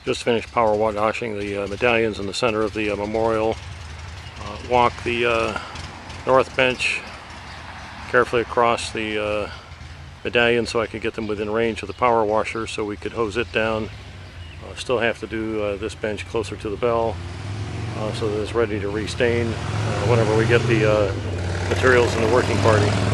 Just finished power washing the medallions in the center of the memorial. Walk the north bench carefully across the medallion so I could get them within range of the power washer so we could hose it down. Still have to do this bench closer to the bell so that it's ready to restain whenever we get the materials in the working party.